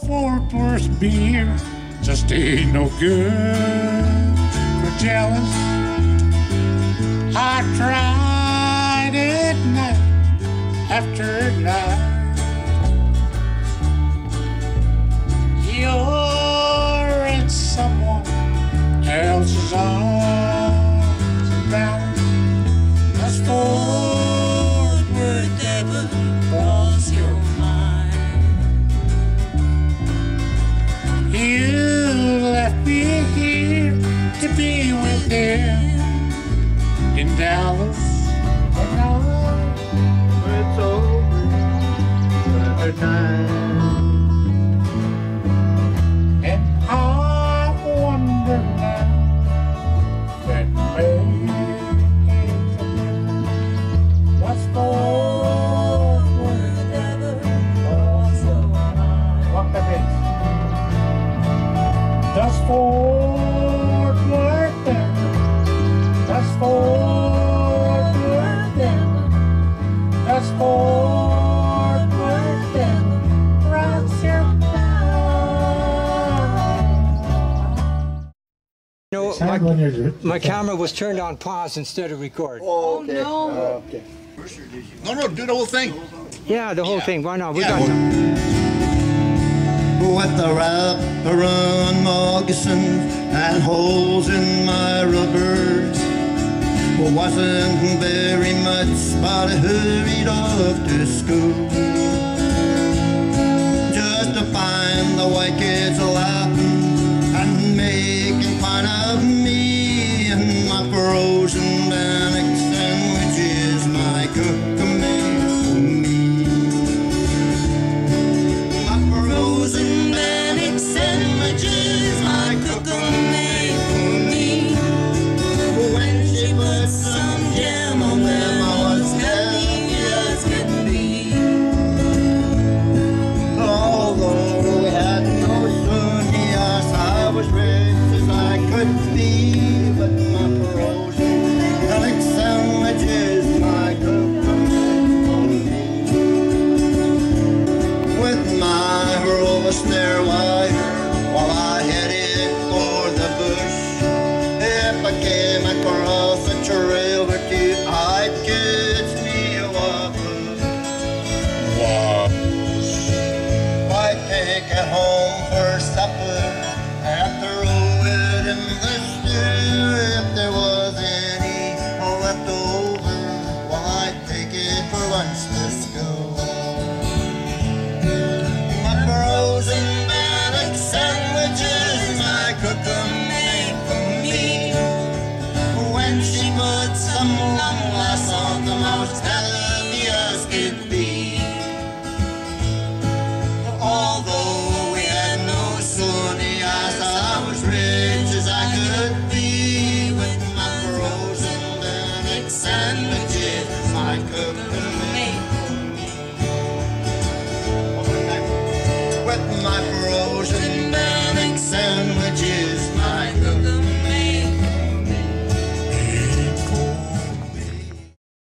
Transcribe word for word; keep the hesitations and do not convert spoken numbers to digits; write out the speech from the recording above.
Fort Worth beer just ain't no good for jealous. I tried it night after night. You're in someone else's arms and balance. Does Fort Worth ever cross your mind? You left me here to be with him in Dallas, but now it's over another time. And I wonder now that maybe it's a difference. What's Fort Worth ever cross your mind? Walk the base. Does Fort Worth ever? Does Fort Worth ever? Does Fort Worth ever cross your mind? You know, my, my camera was turned on pause instead of record. Oh, okay. Oh, no. Uh, okay. No, no, do the whole thing. Yeah, the whole Yeah. thing. Why not? We Yeah. got some. With the wrapper on moccasins and holes in my rubbers, wasn't very much, but I hurried off to school just to find the white kids laughing and making fun of me and my frozen bannock sandwiches my cook made for me. My frozen bannock sandwiches my cook made for me. When she put some jam on them, I was happy as could be. Although we had no souvenirs, I was rich as I could be. But my frozen bannock sandwiches my cook made for me. With my rover stair wire, while I headed for the bush, if I came across a trail or two, I'd catch me a whopper. I'd take it home for supper and throw it in the stew. If there was any left over, well, I'd take it for lunch to school. My frozen bannock sandwiches my cook made for me. When she put some long glass on them, I was happy as could be. Although we had no souvenirs, I was rich as I could be. With my frozen bannock sandwiches my cook made for me. With my frozen bannock